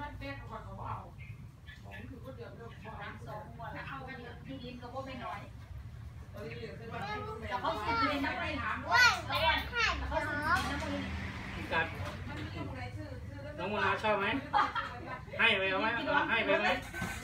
บ้านเป๊กก่อนเขาเอาของคือก็เดือดเรื่องน้ำสองวันแล้วเข้ากันที่ดินก็ไม่น้อยแต่เขาสิบเลยนะไม่ถามว่าเขาสิบเขาสิบนะมึงกัดน้องมนาชอบไหมให้ไปเอาไหมให้ไปไหม